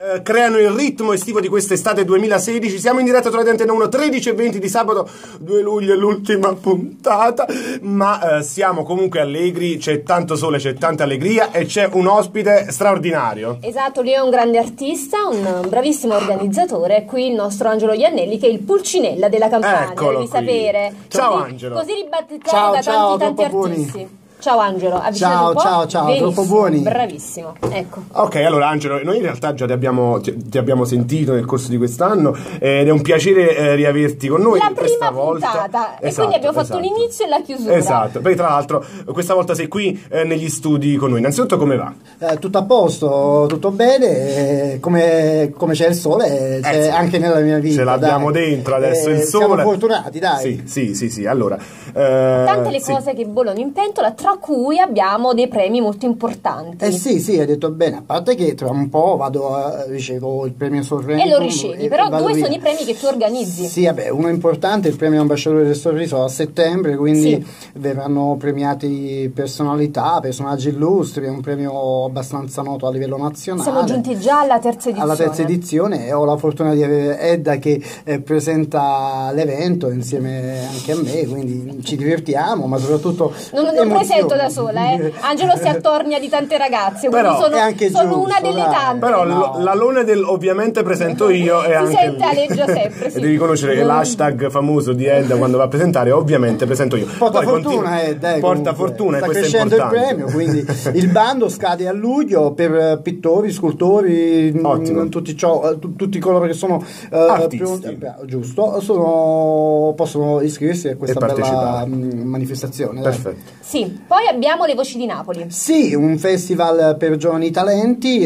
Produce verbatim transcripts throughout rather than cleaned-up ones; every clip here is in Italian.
Eh, creano il ritmo estivo di quest'estate duemilasedici. Siamo in diretta su Radio Antena uno, tredici e venti di sabato due luglio, è l'ultima puntata, ma eh, siamo comunque allegri, c'è tanto sole, c'è tanta allegria e c'è un ospite straordinario. Esatto, lui è un grande artista, un bravissimo organizzatore. Qui il nostro Angelo Iannelli, che è il Pulcinella della Campania. Eccolo devi qui. sapere. Ciao così, Angelo. Così ribattezzati Ciao, da ciao, tanti tanti troppo buoni. artisti. Ciao Angelo, avvicinati Ciao, un po'. ciao, ciao, Benissimo, troppo buoni. Bravissimo, ecco. Ok, allora Angelo, noi in realtà già ti abbiamo, ti, ti abbiamo sentito nel corso di quest'anno ed è un piacere eh, riaverti con noi La questa prima volta. puntata, e Esatto, quindi abbiamo fatto esatto. l'inizio e la chiusura. Esatto, poi tra l'altro questa volta sei qui eh, negli studi con noi. Innanzitutto come va? Eh, tutto a posto, tutto bene, eh, come, come c'è il sole, c'è Eh, sì. anche nella mia vita. Ce l'abbiamo dai. dentro adesso Eh, il sole. Siamo fortunati, dai. Sì, sì, sì, sì. Allora, eh, Tante le sì. cose che bollono in pentola, tra cui abbiamo dei premi molto importanti. Eh sì, sì, hai detto bene, a parte che tra un po' vado a ricevo il premio Sorrento. E lo ricevi, e- però e vado due via. sono i premi che tu organizzi. Sì, vabbè, uno importante, il premio Ambasciatore del Sorriso a settembre, quindi Sì. verranno premiati personalità, personaggi illustri, è un premio abbastanza noto a livello nazionale. Siamo giunti già alla terza edizione. Alla terza edizione e ho la fortuna di avere Edda che eh, presenta l'evento insieme anche a me, quindi ci divertiamo, ma soprattutto Non, non emozioni. presento da sola, eh. Angelo si attornia di tante ragazze, quindi Però sono, è anche sono giusto, una delle dai. tante. Però No. l- l'alone del ovviamente presento io e Si anche sente lì. aleggia sempre, sì. E devi conoscere che Mm. l'hashtag famoso di Edda quando va a presentare ovviamente presento io. Porta Poi fortuna, continua- eh, dai, porta comunque. fortuna e Sta questo è crescendo il importante. premio, quindi il bando scade a luglio per eh, pittori, scultori, mh, Ottimo. tutti, ciò, eh, tu- tutti coloro che sono eh, Artisti. più- eh, beh, giusto, sono, possono iscriversi a questa E bella partecipare. mh, manifestazione. dai. Perfetto. Sì, poi abbiamo le voci di Napoli. Sì, un festival per giovani talenti,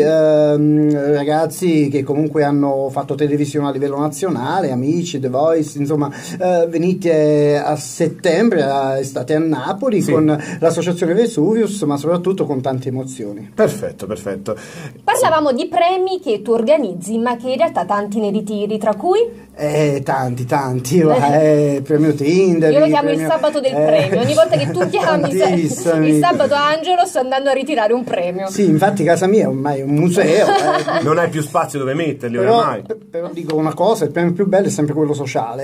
ehm, ragazzi che comunque hanno fatto televisione a livello nazionale, Amici, The Voice, insomma, eh, venite a settembre, a- state a Napoli Sì. con l'associazione Vesuvius, ma soprattutto con tante emozioni. Perfetto, perfetto. Parlavamo di premi che tu organizzi, ma che in realtà tanti ne ritiri, tra cui Eh, tanti, tanti, va, eh, il premio Tinder. io lo chiamo il premio- sabato del eh, premio. Ogni volta che tu chiami sa- tantissimi. il sabato Angelo, sto andando a ritirare un premio. Sì, infatti casa mia è ormai un museo. eh. Non hai più spazio dove metterli Però, oramai. per- però dico una cosa, il premio più bello è sempre quello sociale.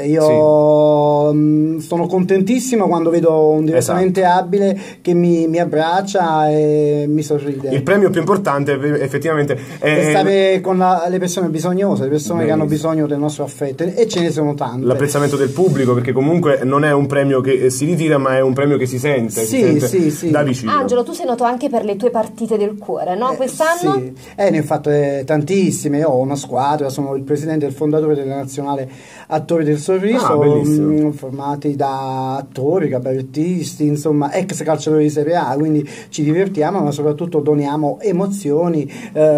Io mh, sono contentissimo quando vedo un diversamente Esatto. abile che mi, mi abbraccia e mi sorride. Il premio più importante eh, effettivamente è E stare con la- le persone bisognose, le persone che hanno Benissimo. bisogno del nostro affetto, e ce ne sono tante. l'apprezzamento del pubblico, perché comunque non è un premio che eh, si ritira, ma è un premio che si sente, si Sì, sente sì, sì. da vicino. Angelo, tu sei noto anche per le tue partite del cuore, no? Eh, Quest'anno? Sì. Eh, ne ho fatte tantissime, ho una squadra, sono il presidente e il fondatore della nazionale Attori del Sorriso, Ah, bellissimo. mh, formati da attori, cabarettisti, insomma, ex calciatori di Serie A, quindi ci divertiamo, ma soprattutto doniamo emozioni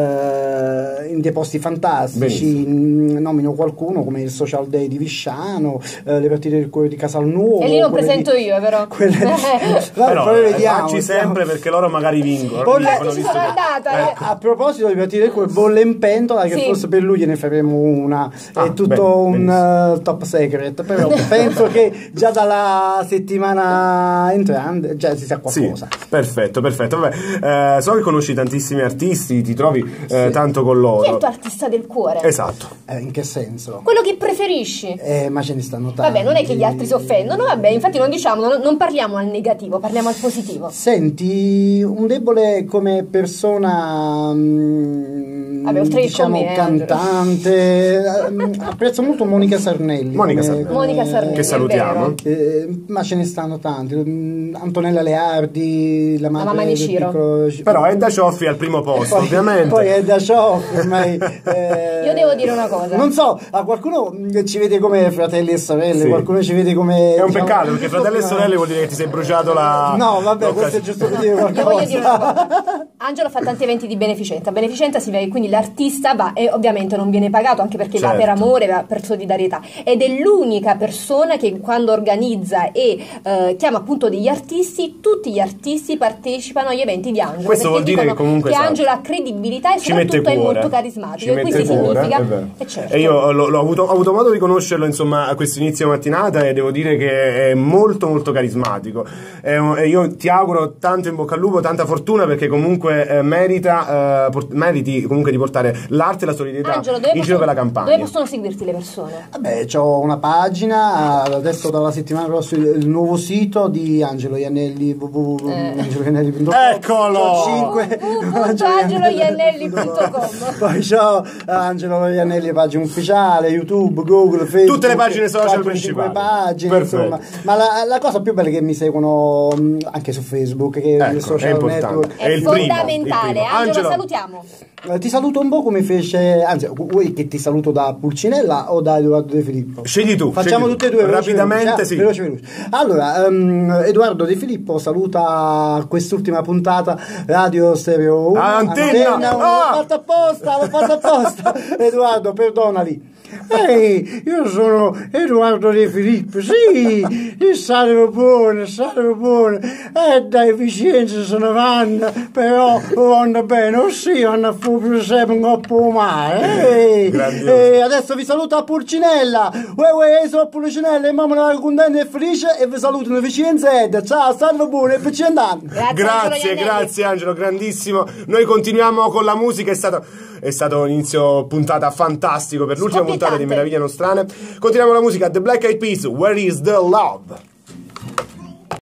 eh, in dei posti fantastici. Mh, nomino qualcuno come il Social Day di Visciano, eh, le partite del cuore di Casalnuovo. E lì non quelle presento di- io, però. quelle- Vabbè, Però poi eh, vediamo. facci stiamo- sempre perché loro magari vincono. Poi- vincono, ci visto sono che- andata, eh. A proposito di partire con bolle in pentola, che Sì. forse per lui gliene faremo una, Ah, è tutto bene, un benissimo. uh, top secret, però penso che già dalla settimana entrante già si sa Sì, qualcosa. perfetto, perfetto. Vabbè, eh, so che conosci tantissimi artisti, ti trovi eh, Sì. tanto con Chi è loro. il tuo artista del cuore? Esatto. Eh, in che senso? Quello che preferisci? Eh, ma ce ne stanno tanti. Vabbè, non è che gli altri si offendono, vabbè, infatti non diciamo, non, non parliamo al negativo, parliamo al positivo. Senti, un debole come persona, mm, Vabbè, oltre che diciamo, con me, cantante, ehm, apprezzo molto Monica Sarnelli. Monica come- Sarnelli. Monica Sarnelli, Che è salutiamo. vero. Eh, ma ce ne stanno tanti. Mm, Antonella Leardi, la madre mamma di del Ciro. piccolo- Però Edda Cioffi al primo posto, Poi- ovviamente. Poi è da ciò ormai. eh, Io devo dire una cosa. Non so, a qualcuno mm, ci vede come fratelli e sorelle, Sì. qualcuno ci vede come. È un diciamo, peccato perché fratelli e sorelle vuol dire che ti sei bruciato la. No, vabbè, l'occasione. questo è giusto per dire qualcosa. Io voglio dire una cosa. Angelo fa tanti eventi di beneficenza. Beneficenza significa che quindi l'artista va e ovviamente non viene pagato, anche perché va Certo. per amore, va per solidarietà. Ed è l'unica persona che quando organizza e eh, chiama appunto degli artisti, tutti gli artisti partecipano agli eventi di Angelo. Questo perché vuol dire dicono che comunque, che esatto, Angelo ha credibilità e ci mette soprattutto è cuore, molto carismatico. ci E mette questo cuore, significa è vero. e certo. E io l'ho, l'ho avuto, ho avuto modo di conoscerlo insomma a questo inizio mattinata e devo dire che è molto molto carismatico. È un- e io ti auguro tanto in bocca al lupo, tanta fortuna perché comunque eh, merita eh, port- meriti comunque di portare l'arte e la solidarietà Angelo, dove in giro possono, per la Campania. dove possono seguirti le persone? Vabbè, c'ho una pagina, adesso dalla settimana prossima il nuovo sito di Angelo Iannelli, w w w punto angelo iannelli punto com. Eccolo! cinque w w w punto angelo iannelli punto com. Poi c'ho Angelo Iannelli, pagina ufficiale, YouTube, Google, Facebook. Tutte le pagine social quattro, cinque principali. pagine, Perfetto. insomma. Ma la, la cosa più bella è che mi seguono mh, anche su Facebook, che è il Ecco, è social importante. network. È È il primo, fondamentale. il primo. Angelo, Angelo. salutiamo. Eh, Ti saluto un po' come fece, anzi, vuoi che ti saluto da Pulcinella o da Edoardo De Filippo? Scegli tu. Facciamo scegli tutte e tu. due veloci, Rapidamente, veloci, sì. ah, veloci, veloci. Allora, ehm, Edoardo De Filippo saluta quest'ultima puntata Radio Stereo uno. Ah, Antenna! L'ho Ah! fatto apposta, l'ho fatto apposta. Edoardo, perdonali. Ehi, io sono Edoardo De Filippo, sì, il sale buono, il sale buono, eh dai, efficienza se ne vanno, però vanno bene, oh sì, vanno a fuoco sempre un po' male, Grandioso. e adesso vi saluto a Pulcinella, uè uè, sono a Pulcinella, e mamma è contenta e felice, e vi salutano Vicenza Ed, ciao, salve buono e per cent'anni. Grazie, Grazie, Angelo Iannelli. grazie Angelo, grandissimo. Noi continuiamo con la musica, è stato, è stato un inizio puntata fantastico per l'ultima puntata di Scoppiettante. Meraviglie Nostrane. Continuiamo la musica, The Black Eyed Peas, Where is the Love?